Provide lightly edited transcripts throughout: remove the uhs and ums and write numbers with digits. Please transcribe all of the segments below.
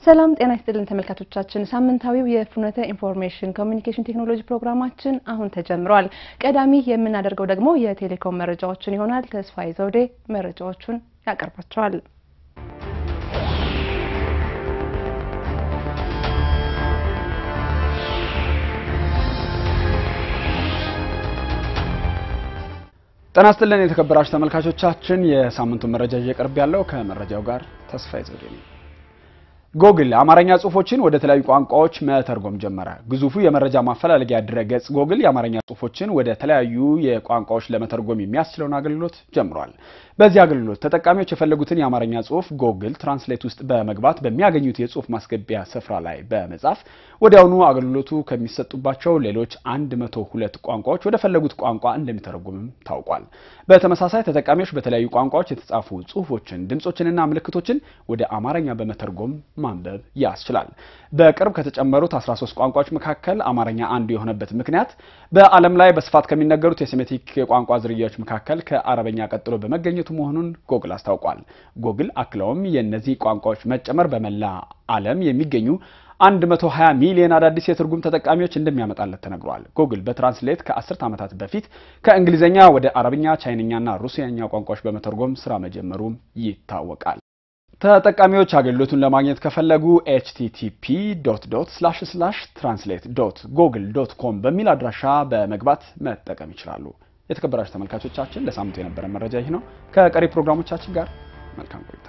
ሰላም ጤና ይስጥልን ተመልካቾቻችን ሳምንታዊው የፍኖተ ኢንፎርሜሽን ኮሚኒኬሽን ቴክኖሎጂ ፕሮግራማችን አሁን ተጀምሯል። ቀዳሚ የምናደርገው ደግሞ የቴሌኮም መረጃዎችን ይሆናል። ተስፋዬ ዘውዴ መረጃዎቹን ያቀርባቸዋል። ጤና ይስጥልን የተከበራችሁ ተመልካቾቻችን የሳምንቱ መረጃ እየቀርብ ያለው ከመረጃው ጋር ተስፋዬ ዘውዴ ነኝ። ጎግል አማርኛ ጽሁፎችን ወደ ተለያዩ ቋንቋዎች መተርጎም ጀመረ። ግዙፉ የመረጃ ማፈላለጊያ ድረገጽ ጎግል የአማርኛ ጽሁፎችን ወደ ተለያዩ የቋንቋዎች ለመተርጎም የሚያስችለውን አገልግሎት ጀምሯል። በዚህ አገልግሎት ተጠቃሚዎች የፈለጉትን የአማርኛ ጽሁፍ ጎግል ትራንስሌት ውስጥ በመግባት በሚያገኙት የጽሁፍ ማስገቢያ ስፍራ ላይ በመጻፍ ወዲያውኑ አገልግሎቱ ከሚሰጡባቸው ሌሎች 102 ቋንቋዎች ወደ ፈለጉት ቋንቋ እንደሚተረጉምም ታውቋል። በተመሳሳይ ተጠቃሚዎች በተለያዩ ቋንቋዎች የተጻፉ ጽሁፎችን፣ ድምጾችንና ምልክቶችን ወደ አማርኛ በመተርጎም ማንበብ ያስችላል። በቅርብ ከተጨመሩት 13 ቋንቋዎች መካከል አማርኛ አንዱ የሆነበት ምክንያት በዓለም ላይ በስፋት ከሚነገሩት የሴሜቲክ ቋንቋ ዝርያዎች መካከል ከአረበኛ ቀጥሎ በመገኘቱ መሆኑን ጎግል አስታውቋል። ጎግል አክለውም የነዚህ ቋንቋዎች መጨመር በመላ ዓለም የሚገኙ 120 ሚሊዮን አዳዲስ የትርጉም ተጠቃሚዎች እንደሚያመጣለት ተነግሯል። ጎግል በትራንስሌት ከ10 ዓመታት በፊት ከእንግሊዘኛ ወደ አረብኛ፣ ቻይንኛና ሩሲያኛ ቋንቋዎች በመተርጎም ስራ መጀመሩም ይታወቃል። ተጠቃሚዎች አገልግሎቱን ለማግኘት ከፈለጉ http://translate.google.com በሚል አድራሻ በመግባት መጠቀም ይችላሉ። የተከበራችሁ ተመልካቾቻችን ለሳምንቱ የነበረ መረጃ ይህ ነው። ከቀሪ ፕሮግራሞቻችን ጋር መልካም ቆይታ።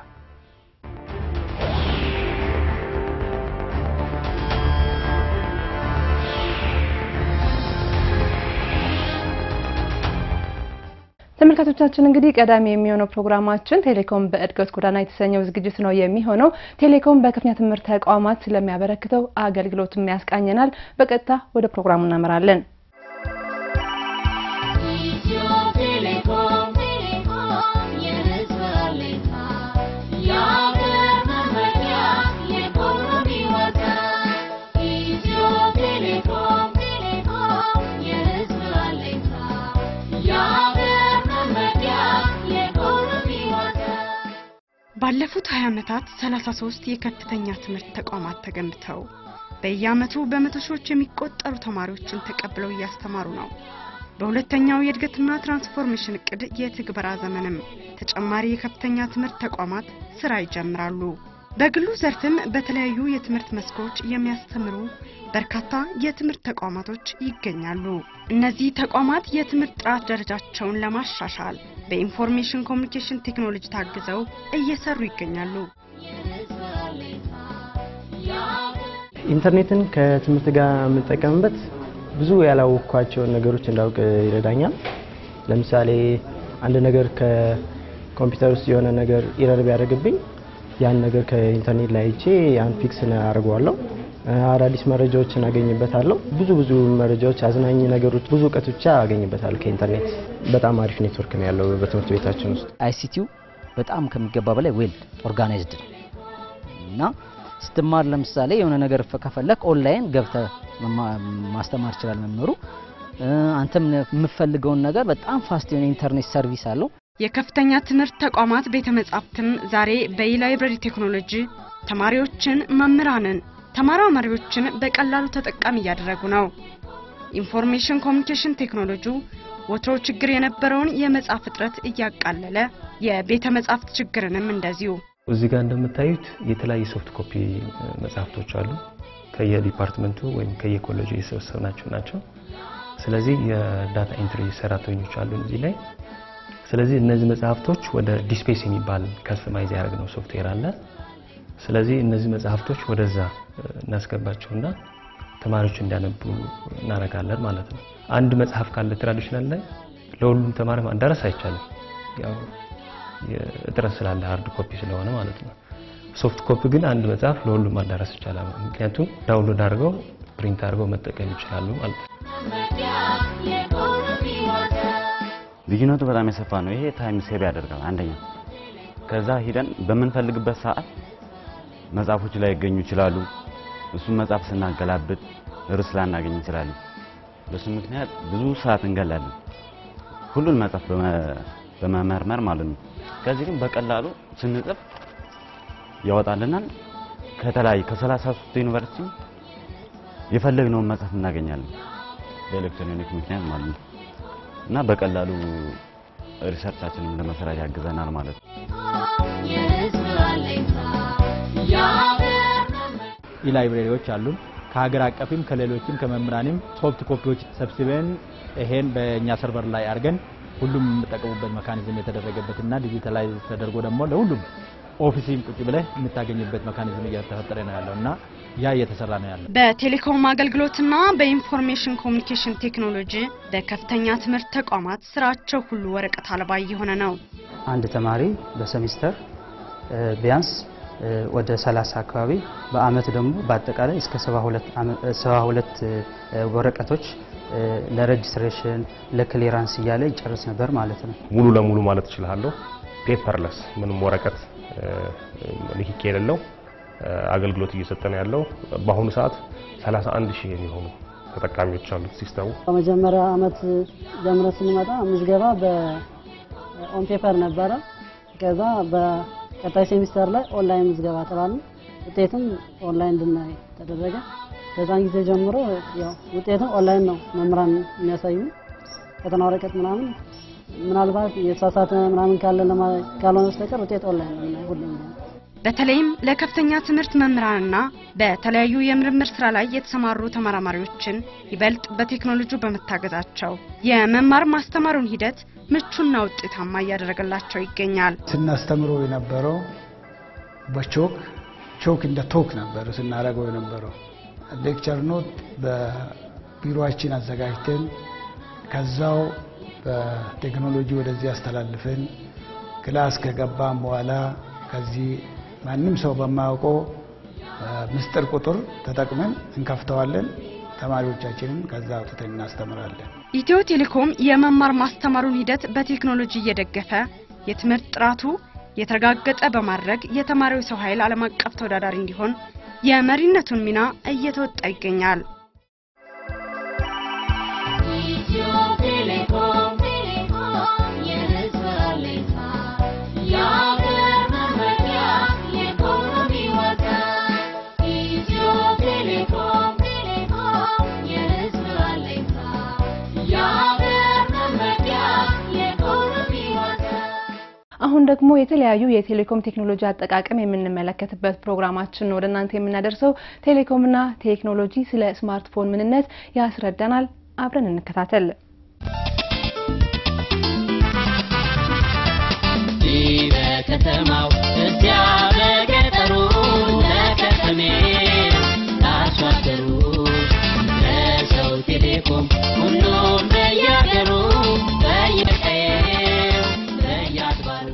ተመልካቾቻችን እንግዲህ ቀዳሚ የሚሆነው ፕሮግራማችን ቴሌኮም በእድገት ጎዳና የተሰኘው ዝግጅት ነው የሚሆነው። ቴሌኮም በከፍተኛ ትምህርት ተቋማት ስለሚያበረክተው አገልግሎትም ያስቃኘናል። በቀጥታ ወደ ፕሮግራሙ እናመራለን። ባለፉት 20 ዓመታት 33 የከፍተኛ ትምህርት ተቋማት ተገንብተው በየዓመቱ በመቶ ሺዎች የሚቆጠሩ ተማሪዎችን ተቀብለው ያስተማሩ ነው። በሁለተኛው የእድገትና ትራንስፎርሜሽን እቅድ የትግበራ ዘመንም ተጨማሪ የከፍተኛ ትምህርት ተቋማት ስራ ይጀምራሉ። በግሉ ዘርፍም በተለያዩ የትምህርት መስኮች የሚያስተምሩ በርካታ የትምህርት ተቋማቶች ይገኛሉ። እነዚህ ተቋማት የትምህርት ጥራት ደረጃቸውን ለማሻሻል በኢንፎርሜሽን ኮሚኒኬሽን ቴክኖሎጂ ታግዘው እየሰሩ ይገኛሉ። ኢንተርኔትን ከትምህርት ጋር መጠቀምበት ብዙ ያላወቅኳቸው ነገሮች እንዳውቅ ይረዳኛል። ለምሳሌ አንድ ነገር ከኮምፒውተር ውስጥ የሆነ ነገር ኢረር ቢያደርግብኝ ያን ነገር ከኢንተርኔት ላይ አይቼ ያን ፊክስ አደርገዋለሁ። አዳዲስ መረጃዎችን አገኝበታለሁ። ብዙ መረጃዎች፣ አዝናኝ ነገሮች፣ ብዙ ዕውቀቶች አገኝበታለሁ ከኢንተርኔት። በጣም አሪፍ ኔትወርክ ነው ያለው በትምህርት ቤታችን ውስጥ። አይ.ሲ.ቲው በጣም ከሚገባ በላይ ዌል ኦርጋናይዝድ ነው እና ስትማር ለምሳሌ የሆነ ነገር ከፈለክ ኦንላይን ገብተህ ማስተማር ይችላል መምህሩ። አንተም የምትፈልገውን ነገር በጣም ፋስት የሆነ ኢንተርኔት ሰርቪስ አለው። የከፍተኛ ትምህርት ተቋማት ቤተመጻሕፍትም ዛሬ በላይብረሪ ቴክኖሎጂ ተማሪዎችን፣ መምህራንን፣ ተማሪዎችን በቀላሉ ተጠቃሚ ያደረጉ ነው። ኢንፎርሜሽን ኮሚኒኬሽን ቴክኖሎጂ ወትሮ ችግር የነበረውን የመጻፍ እጥረት እያቃለለ የቤተመጻሕፍት ችግርንም እንደዚሁ። እዚህ ጋር እንደምታዩት የተለያዩ ሶፍት ኮፒ መጻሕፍቶች አሉ። ከየዲፓርትመንቱ ወይም ከየኮሌጁ የሰበሰብናቸው ናቸው። ስለዚህ የዳታ ኢንትሪ ሰራተኞች አሉ እዚህ ላይ። ስለዚህ እነዚህ መጻሕፍቶች ወደ ዲስፔስ የሚባል ከስተማይዝ ያደረግነው ሶፍትዌር አለ። ስለዚህ እነዚህ መጻሕፍቶች ወደዛ እናስገባቸውና ተማሪዎች እንዲያነቡ እናረጋለን ማለት ነው። አንድ መጽሐፍ ካለ ትራዲሽናል ላይ ለሁሉም ተማሪ ማዳረስ አይቻልም። ያው የጥረት ስላለ ሃርድ ኮፒ ስለሆነ ማለት ነው። ሶፍት ኮፒ ግን አንድ መጽሐፍ ለሁሉም ማዳረስ ይቻላል። ምክንያቱም ዳውንሎድ አድርገው ፕሪንት አድርገው መጠቀም ይችላሉ ማለት ነው። ልዩነቱ በጣም የሰፋ ነው። ይሄ ታይም ሴቭ ያደርጋል። አንደኛ ከዛ ሂደን በመንፈልግበት ሰዓት መጽሐፎች ላይ ይገኙ ይችላሉ። እሱን መጽሐፍ ስናገላብጥ ርዕስ ላናገኝ እንችላለን። በሱ ምክንያት ብዙ ሰዓት እንገላለን ሁሉን መጽሐፍ በመመርመር ማለት ነው። ከዚህ ግን በቀላሉ ስንጽፍ ያወጣልናል። ከተለያዩ ከ33 ዩኒቨርሲቲ የፈለግነውን መጽሐፍ እናገኛለን በኤሌክትሮኒክ ምክንያት ማለት ነው እና በቀላሉ ሪሰርቻችንን ለመስራት ያግዘናል ማለት ነው። ላይብረሪዎች አሉ ከሀገር አቀፍም ከሌሎችም ከመምራንም ሶፍት ኮፒዎች ሰብስበን ይሄን በእኛ ሰርቨር ላይ አርገን ሁሉም የምትጠቀሙበት መካኒዝም የተደረገበትና ዲጂታላይዝ ተደርጎ ደግሞ ለሁሉም ኦፊስም ቁጭ ብለህ የምታገኝበት መካኒዝም እየተፈጠረ ነው ያለውና ያ እየተሰራ ነው ያለው። በቴሌኮም አገልግሎትና በኢንፎርሜሽን ኮሙኒኬሽን ቴክኖሎጂ በከፍተኛ ትምህርት ተቋማት ስራቸው ሁሉ ወረቀት አልባ እየሆነ ነው። አንድ ተማሪ በሴሚስተር ቢያንስ ወደ 30 አካባቢ በአመት ደግሞ በአጠቃላይ እስከ 72 ወረቀቶች ለሬጅስትሬሽን ለክሊራንስ እያለ ይጨርስ ነበር ማለት ነው። ሙሉ ለሙሉ ማለት ይችላልው ፔፐርለስ ምንም ወረቀት ንክኪ የሌለው አገልግሎት እየሰጠ ነው ያለው። በአሁኑ ሰዓት 31000 የሚሆኑ ተጠቃሚዎች አሉት ሲስተሙ። በመጀመሪያ አመት ጀምሮ ስንመጣ ምዝገባ በኦን ፔፐር ነበረ። ከዛ በቀጣይ ሴሚስተር ላይ ኦንላይን ምዝገባ ተባልን። ውጤቱም ኦንላይን እንድናይ ተደረገ። ከዛን ጊዜ ጀምሮ ያው ውጤቱም ኦንላይን ነው መምራን የሚያሳዩ ፈተና ወረቀት ምናልባት የተሳሳተ ምናምን ካልሆነ በስተቀር ውጤት ኦንላይን ነው ሁሉም። በተለይም ለከፍተኛ ትምህርት መምህራንና በተለያዩ የምርምር ስራ ላይ የተሰማሩ ተመራማሪዎችን ይበልጥ በቴክኖሎጂው በመታገዛቸው የመማር ማስተማሩን ሂደት ምቹና ውጤታማ ያደረገላቸው ይገኛል። ስናስተምሮ የነበረው በቾክ እንደ ቶክ ነበር ስናረጋው የነበረው ሌክቸር ኖት በቢሮአችን አዘጋጅተን ከዛው በቴክኖሎጂ ወደዚህ አስተላልፈን ክላስ ከገባን በኋላ ከዚህ ማንም ሰው በማያውቀው ምስጢር ቁጥር ተጠቅመን እንከፍተዋለን። ተማሪዎቻችንን ከዛ አውጥተን እናስተምራለን። ኢትዮ ቴሌኮም የመማር ማስተማሩን ሂደት በቴክኖሎጂ እየደገፈ የትምህርት ጥራቱ የተረጋገጠ በማድረግ የተማሪው ሰው ኃይል ዓለም አቀፍ ተወዳዳሪ እንዲሆን የመሪነቱን ሚና እየተወጣ ይገኛል። አሁን ደግሞ የተለያዩ የቴሌኮም ቴክኖሎጂ አጠቃቀም የምንመለከትበት ፕሮግራማችን ወደ እናንተ የምናደርሰው ቴሌኮምና ቴክኖሎጂ ስለ ስማርትፎን ምንነት ያስረዳናል። አብረን እንከታተል። ከተማው እዚያ በገጠሩ ለከተሜ ታስዋደሩ ለሰው ቴሌኮም ሁሉም በየሀገሩ በየቀየው በየአድባሩ።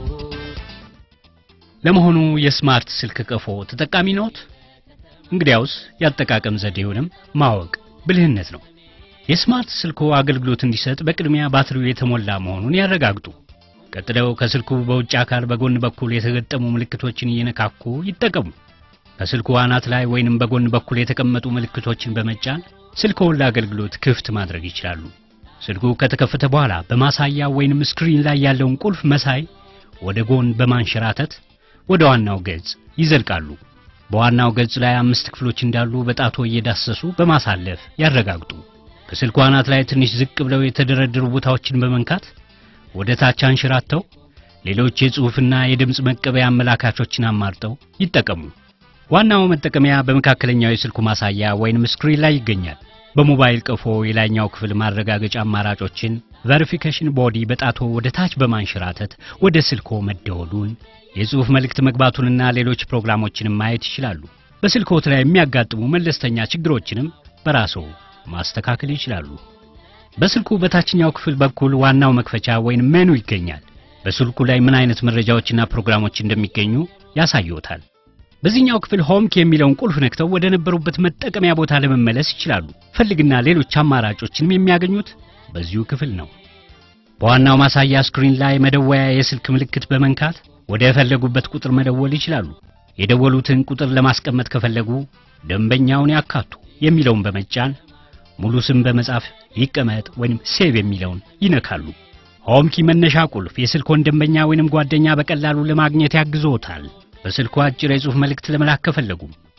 ለመሆኑ የስማርት ስልክ ቀፎ ተጠቃሚ ነዎት? እንግዲያውስ ያጠቃቀም ዘዴውንም ማወቅ ብልህነት ነው። የስማርት ስልኩ አገልግሎት እንዲሰጥ በቅድሚያ ባትሪው የተሞላ መሆኑን ያረጋግጡ። ቀጥለው ከስልኩ በውጭ አካል በጎን በኩል የተገጠሙ ምልክቶችን እየነካኩ ይጠቀሙ። ከስልኩ አናት ላይ ወይንም በጎን በኩል የተቀመጡ ምልክቶችን በመጫን ስልክዎን ለአገልግሎት ክፍት ማድረግ ይችላሉ። ስልኩ ከተከፈተ በኋላ በማሳያ ወይንም ስክሪን ላይ ያለውን ቁልፍ መሳይ ወደ ጎን በማንሸራተት ወደ ዋናው ገጽ ይዘልቃሉ። በዋናው ገጽ ላይ 5 ክፍሎች እንዳሉ በጣቶ እየዳሰሱ በማሳለፍ ያረጋግጡ። ከስልኩ አናት ላይ ትንሽ ዝቅ ብለው የተደረደሩ ቦታዎችን በመንካት ወደ ታች አንሽራተው ሌሎች የጽሑፍና የድምጽ መቀበያ አመላካቾችን አማርጠው ይጠቀሙ። ዋናው መጠቀሚያ በመካከለኛው የስልኩ ማሳያ ወይንም ስክሪን ላይ ይገኛል። በሞባይል ቀፎ የላይኛው ክፍል ማረጋገጫ አማራጮችን ቬሪፊኬሽን ቦዲ በጣቶ ወደ ታች በማንሽራተት ወደ ስልኮ መደወሉን የጽሑፍ መልእክት መግባቱንና ሌሎች ፕሮግራሞችንም ማየት ይችላሉ። በስልክዎት ላይ የሚያጋጥሙ መለስተኛ ችግሮችንም በራስዎ ማስተካከል ይችላሉ። በስልኩ በታችኛው ክፍል በኩል ዋናው መክፈቻ ወይንም ሜኑ ይገኛል። በስልኩ ላይ ምን አይነት መረጃዎችና ፕሮግራሞች እንደሚገኙ ያሳዩታል። በዚህኛው ክፍል ሆም የሚለውን ቁልፍ ነክተው ወደ ነበሩበት መጠቀሚያ ቦታ ለመመለስ ይችላሉ። ፈልግና ሌሎች አማራጮችንም የሚያገኙት በዚሁ ክፍል ነው። በዋናው ማሳያ ስክሪን ላይ መደወያ የስልክ ምልክት በመንካት ወደ ፈለጉበት ቁጥር መደወል ይችላሉ። የደወሉትን ቁጥር ለማስቀመጥ ከፈለጉ ደንበኛውን ያካቱ የሚለውን በመጫን ሙሉ ስም በመጻፍ ይቀመጥ ወይንም ሴቭ የሚለውን ይነካሉ። ሆም ኪ መነሻ ቁልፍ የስልክዎን ደንበኛ ወይንም ጓደኛ በቀላሉ ለማግኘት ያግዞታል። በስልኩ አጭር የጽሑፍ መልእክት ለመላክ ከፈለጉ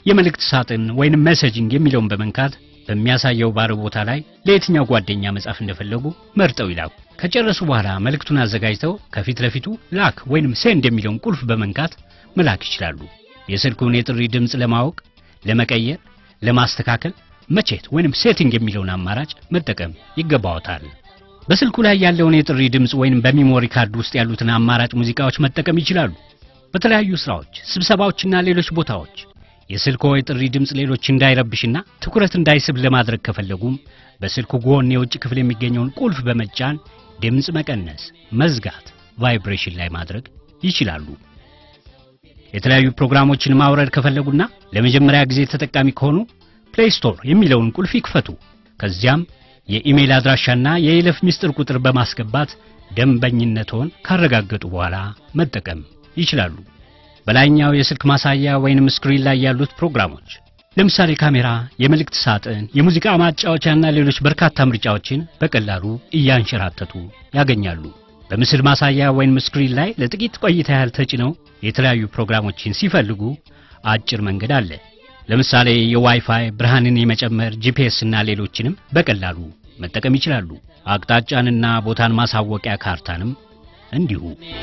የመልእክት ሳጥን ወይንም ሜሴጂንግ የሚለውን በመንካት በሚያሳየው ባር ቦታ ላይ ለየትኛው ጓደኛ መጻፍ እንደፈለጉ መርጠው ይላኩ። ከጨረሱ በኋላ መልእክቱን አዘጋጅተው ከፊት ለፊቱ ላክ ወይንም ሴንድ የሚለውን ቁልፍ በመንካት መላክ ይችላሉ። የስልኩን የጥሪ ድምጽ ለማወቅ፣ ለመቀየር፣ ለማስተካከል መቼት ወይንም ሴቲንግ የሚለውን አማራጭ መጠቀም ይገባዎታል። በስልኩ ላይ ያለውን የጥሪ ድምጽ ወይንም በሜሞሪ ካርድ ውስጥ ያሉትን አማራጭ ሙዚቃዎች መጠቀም ይችላሉ። በተለያዩ ስራዎች፣ ስብሰባዎችና ሌሎች ቦታዎች የስልኩ የጥሪ ድምጽ ሌሎች እንዳይረብሽና ትኩረት እንዳይስብ ለማድረግ ከፈለጉም በስልኩ ጎን የውጭ ክፍል የሚገኘውን ቁልፍ በመጫን ድምጽ መቀነስ፣ መዝጋት፣ ቫይብሬሽን ላይ ማድረግ ይችላሉ። የተለያዩ ፕሮግራሞችን ማውረድ ከፈለጉና ለመጀመሪያ ጊዜ ተጠቃሚ ከሆኑ ፕሌይ ስቶር የሚለውን ቁልፍ ይክፈቱ። ከዚያም የኢሜል አድራሻና የይለፍ ምስጢር ቁጥር በማስገባት ደንበኝነቶን ካረጋገጡ በኋላ መጠቀም ይችላሉ። በላይኛው የስልክ ማሳያ ወይንም ስክሪን ላይ ያሉት ፕሮግራሞች ለምሳሌ ካሜራ፣ የመልእክት ሳጥን፣ የሙዚቃ ማጫወቻና ሌሎች በርካታ ምርጫዎችን በቀላሉ እያንሸራተቱ ያገኛሉ። በምስል ማሳያ ወይንም ስክሪን ላይ ለጥቂት ቆይታ ያህል ተጭነው የተለያዩ ፕሮግራሞችን ሲፈልጉ አጭር መንገድ አለ። ለምሳሌ የዋይፋይ ብርሃንን የመጨመር ጂፒኤስ እና ሌሎችንም በቀላሉ መጠቀም ይችላሉ። አቅጣጫንና ቦታን ማሳወቂያ ካርታንም እንዲሁ።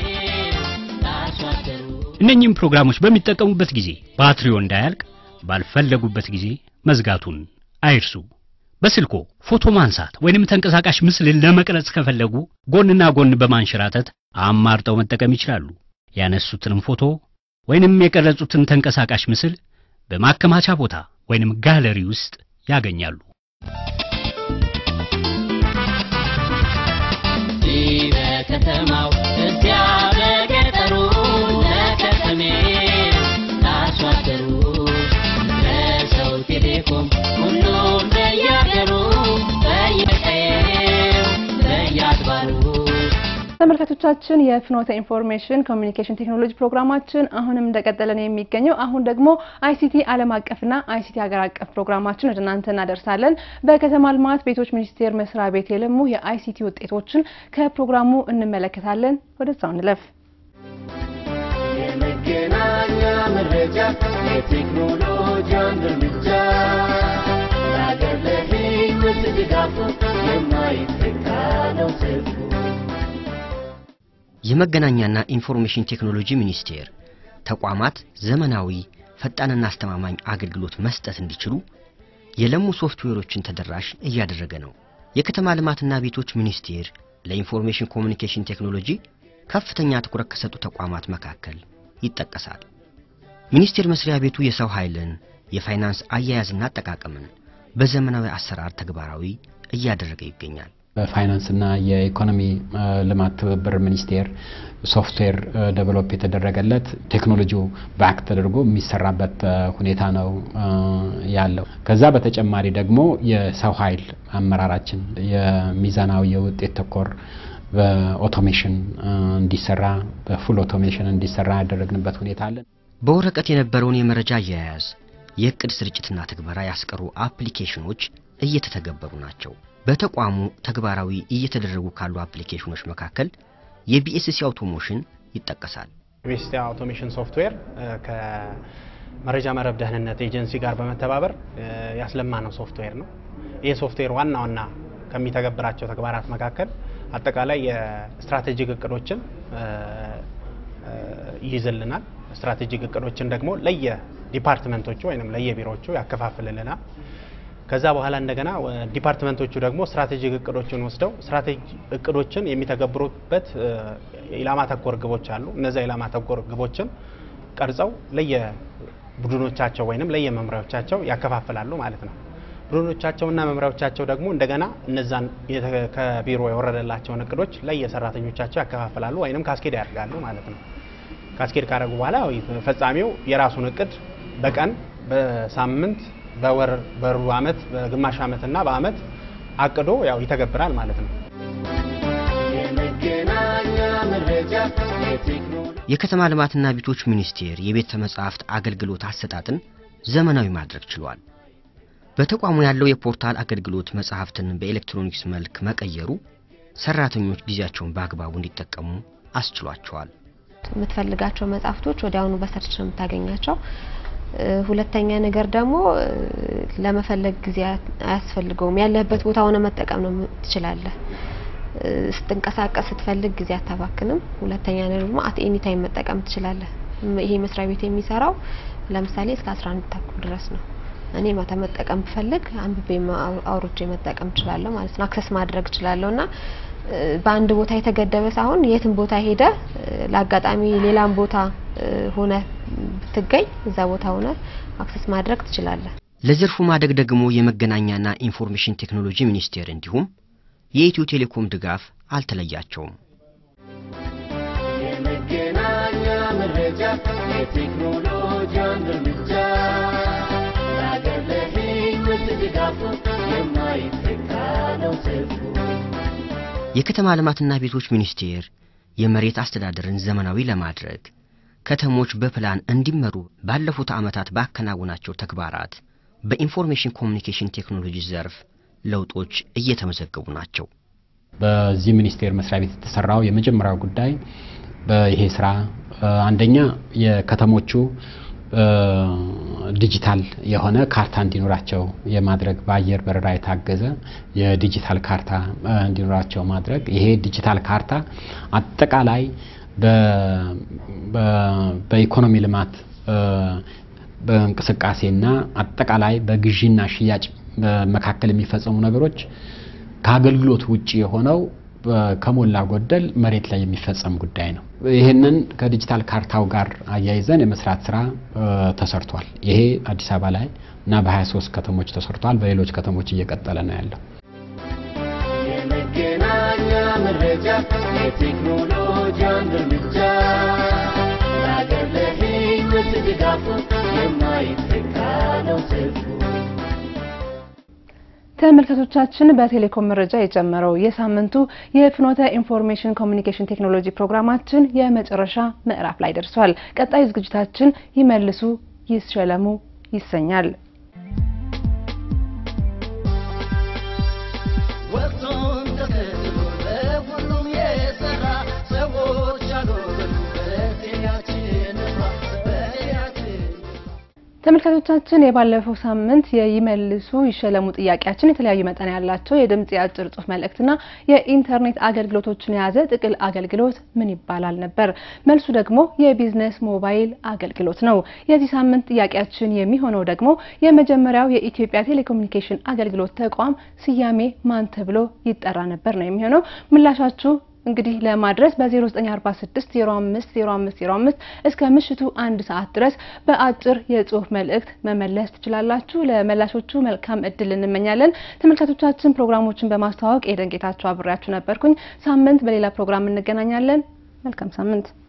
እነኚህም ፕሮግራሞች በሚጠቀሙበት ጊዜ ባትሪው እንዳያልቅ ባልፈለጉበት ጊዜ መዝጋቱን አይርሱ። በስልኮ ፎቶ ማንሳት ወይንም ተንቀሳቃሽ ምስልን ለመቅረጽ ከፈለጉ ጎንና ጎን በማንሸራተት አማርጠው መጠቀም ይችላሉ። ያነሱትን ፎቶ ወይንም የቀረጹትን ተንቀሳቃሽ ምስል በማከማቻ ቦታ ወይንም ጋለሪ ውስጥ ያገኛሉ። ከተማው እዚያ በገጠሩ ለከተሜ ላሷደሩ ለሰው ቴሌኮም ሁሉም በየሀገሩ በየቀየው በየአድባሩ። ተመልካቾቻችን የፍኖተ ኢንፎርሜሽን ኮሚኒኬሽን ቴክኖሎጂ ፕሮግራማችን አሁንም እንደቀጠለ ነው የሚገኘው። አሁን ደግሞ አይ.ሲ.ቲ ዓለም አቀፍና አይ.ሲ.ቲ ሀገር አቀፍ ፕሮግራማችን ወደ እናንተ እናደርሳለን። በከተማ ልማት ቤቶች ሚኒስቴር መስሪያ ቤት የለሙ የአይ.ሲ.ቲ ውጤቶችን ከፕሮግራሙ እንመለከታለን። ወደዛው እንለፍ። የመገናኛ መረጃ የቴክኖሎጂ እርምጃ ለሀገር ለሕይወት ድጋፉ የማይተካ ነው ስልኩ። የመገናኛና ኢንፎርሜሽን ቴክኖሎጂ ሚኒስቴር ተቋማት ዘመናዊ ፈጣንና አስተማማኝ አገልግሎት መስጠት እንዲችሉ የለሙ ሶፍትዌሮችን ተደራሽ እያደረገ ነው። የከተማ ልማትና ቤቶች ሚኒስቴር ለኢንፎርሜሽን ኮሚኒኬሽን ቴክኖሎጂ ከፍተኛ ትኩረት ከሰጡ ተቋማት መካከል ይጠቀሳል። ሚኒስቴር መስሪያ ቤቱ የሰው ኃይልን፣ የፋይናንስ አያያዝና አጠቃቀምን በዘመናዊ አሰራር ተግባራዊ እያደረገ ይገኛል። በፋይናንስና የኢኮኖሚ ልማት ትብብር ሚኒስቴር ሶፍትዌር ዴቨሎፕ የተደረገለት ቴክኖሎጂው ባክ ተደርጎ የሚሰራበት ሁኔታ ነው ያለው። ከዛ በተጨማሪ ደግሞ የሰው ኃይል አመራራችን የሚዛናዊ የውጤት ተኮር በኦቶሜሽን እንዲሰራ በፉል ኦቶሜሽን እንዲሰራ ያደረግንበት ሁኔታ አለ። በወረቀት የነበረውን የመረጃ አያያዝ የእቅድ ስርጭትና ተግባራ ያስቀሩ አፕሊኬሽኖች እየተተገበሩ ናቸው። በተቋሙ ተግባራዊ እየተደረጉ ካሉ አፕሊኬሽኖች መካከል የቢኤስሲ አውቶሜሽን ይጠቀሳል። የቢኤስሲ አውቶሜሽን ሶፍትዌር ከመረጃ መረብ ደህንነት ኤጀንሲ ጋር በመተባበር ያስለማነው ሶፍትዌር ነው። ይህ ሶፍትዌር ዋና ከሚተገብራቸው ተግባራት መካከል አጠቃላይ የስትራቴጂክ እቅዶችን ይይዝልናል። ስትራቴጂክ እቅዶችን ደግሞ ለየዲፓርትመንቶቹ ወይንም ለየቢሮዎቹ ያከፋፍልልናል። ከዛ በኋላ እንደገና ዲፓርትመንቶቹ ደግሞ ስትራቴጂክ እቅዶችን ወስደው ስትራቴጂክ እቅዶችን የሚተገብሩበት ኢላማ ተኮር ግቦች አሉ። እነዛ ኢላማ ተኮር ግቦችን ቀርጸው ለየቡድኖቻቸው ወይንም ለየመምሪያዎቻቸው ያከፋፍላሉ ማለት ነው። ቡድኖቻቸውና መምሪያዎቻቸው ደግሞ እንደገና እነዛን ከቢሮ የወረደላቸውን እቅዶች ለየሰራተኞቻቸው ያከፋፍላሉ ወይንም ካስኬድ ያደርጋሉ ማለት ነው። ካስኬድ ካደረጉ በኋላ ፈጻሚው የራሱን እቅድ በቀን በሳምንት በወር በሩብ ዓመት በግማሽ ዓመትና በአመት አቅዶ ያው ይተገብራል ማለት ነው። የከተማ ልማትና ቤቶች ሚኒስቴር የቤተ መጻሕፍት አገልግሎት አሰጣጥን ዘመናዊ ማድረግ ችሏል። በተቋሙ ያለው የፖርታል አገልግሎት መጻሕፍትን በኤሌክትሮኒክስ መልክ መቀየሩ ሰራተኞች ጊዜያቸውን በአግባቡ እንዲጠቀሙ አስችሏቸዋል። የምትፈልጋቸው መጻሕፍቶች ወዲያውኑ በሰርች ነው የምታገኛቸው። ሁለተኛ ነገር ደግሞ ለመፈለግ ጊዜ አያስፈልገውም ያለበት ቦታ ሆነ መጠቀም ነው ትችላለህ ስትንቀሳቀስ ስትፈልግ ጊዜ አታባክንም ሁለተኛ ደግሞ አት ኤኒ ታይም መጠቀም ትችላለህ ይሄ መስሪያ ቤት የሚሰራው ለምሳሌ እስከ 11 ተኩል ድረስ ነው እኔ ማታ መጠቀም ፈልግ አንብቤ አውርጄ መጠቀም እችላለሁ ማለት ነው አክሰስ ማድረግ እችላለሁና በአንድ ቦታ የተገደበ ሳይሆን የትም ቦታ ሄደ ለአጋጣሚ ሌላም ቦታ ሆነ ትገኝ እዛ ቦታ ሆነ አክሰስ ማድረግ ትችላለህ ለዘርፉ ማደግ ደግሞ የመገናኛና ኢንፎርሜሽን ቴክኖሎጂ ሚኒስቴር እንዲሁም የኢትዮ ቴሌኮም ድጋፍ አልተለያቸውም የመገናኛ መረጃ የቴክኖሎጂ እርምጃ ለሀገር ለሕይወት ድጋፉ የማይተካ ነው ትርፉ የከተማ ልማትና ቤቶች ሚኒስቴር የመሬት አስተዳደርን ዘመናዊ ለማድረግ ከተሞች በፕላን እንዲመሩ ባለፉት ዓመታት ባከናወናቸው ተግባራት በኢንፎርሜሽን ኮሙኒኬሽን ቴክኖሎጂ ዘርፍ ለውጦች እየተመዘገቡ ናቸው በዚህ ሚኒስቴር መስሪያ ቤት የተሰራው የመጀመሪያው ጉዳይ በይሄ ስራ አንደኛ የከተሞቹ ዲጂታል የሆነ ካርታ እንዲኖራቸው የማድረግ በአየር በረራ የታገዘ የዲጂታል ካርታ እንዲኖራቸው ማድረግ ይሄ ዲጂታል ካርታ አጠቃላይ በኢኮኖሚ ልማት በእንቅስቃሴና አጠቃላይ በግዢና ሽያጭ መካከል የሚፈጸሙ ነገሮች ከአገልግሎት ውጪ የሆነው ከሞላ ጎደል መሬት ላይ የሚፈጸም ጉዳይ ነው ይሄንን ከዲጂታል ካርታው ጋር አያይዘን የመስራት ስራ ተሰርቷል ይሄ አዲስ አበባ ላይ እና በ23 ከተሞች ተሰርቷል በሌሎች ከተሞች እየቀጠለ ነው ያለው የመገናኛ መረጃ የቴክኖሎጂ እርምጃ ለሀገር ለሕይወት ድጋፉ የማይተካ ነው ትርፉ ተመልካቾቻችን በቴሌኮም መረጃ የጀመረው የሳምንቱ የፍኖተ ኢንፎርሜሽን ኮሙኒኬሽን ቴክኖሎጂ ፕሮግራማችን የመጨረሻ ምዕራፍ ላይ ደርሷል ቀጣይ ዝግጅታችን ይመልሱ ይሸለሙ ይሰኛል ወቅቱን ተከትሎ ለሁሉም የሰራ ሰዎች ያጎበሉበት ያችን ተመልካቾቻችን የባለፈው ሳምንት የይመልሱ ይሸለሙ ጥያቄያችን የተለያዩ መጠን ያላቸው የድምጽ የአጭር ጽሁፍ መልእክትና የኢንተርኔት አገልግሎቶችን የያዘ ጥቅል አገልግሎት ምን ይባላል ነበር መልሱ ደግሞ የቢዝነስ ሞባይል አገልግሎት ነው የዚህ ሳምንት ጥያቄያችን የሚሆነው ደግሞ የመጀመሪያው የኢትዮጵያ ቴሌኮሙኒኬሽን አገልግሎት ተቋም ስያሜ ማን ተብሎ ይጠራ ነበር ነው የሚሆነው ምላሻችሁ እንግዲህ ለማድረስ በ0946 050505 እስከ ምሽቱ 1 ሰዓት ድረስ በአጭር የጽሁፍ መልእክት መመለስ ትችላላችሁ ለመላሾቹ መልካም እድል እንመኛለን ተመልካቾቻችን ፕሮግራሞችን በማስተዋወቅ ኤደን ጌታቸው አብሬያችሁ ነበርኩኝ ሳምንት በሌላ ፕሮግራም እንገናኛለን መልካም ሳምንት